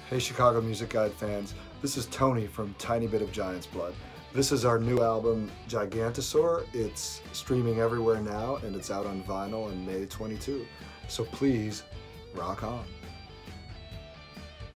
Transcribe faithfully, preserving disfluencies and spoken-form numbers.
Hey Chicago Music Guide fans, this is Tony from Tiny Bit of Giant's Blood. This is our new album, Gigantosaur. It's streaming everywhere now and it's out on vinyl on May twenty-second. So please, rock on.